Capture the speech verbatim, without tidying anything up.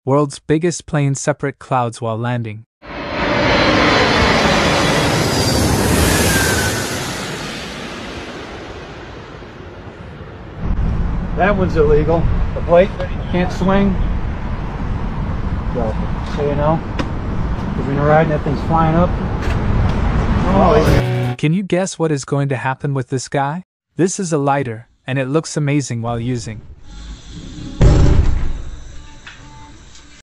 World's biggest plane separate clouds while landing. That one's illegal. The plate can't swing. So, so you know, because when you're riding, that thing's flying up. Oh. Can you guess what is going to happen with this guy? This is a lighter, and it looks amazing while using.